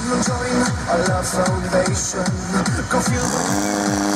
Come and join our love foundation. Go feel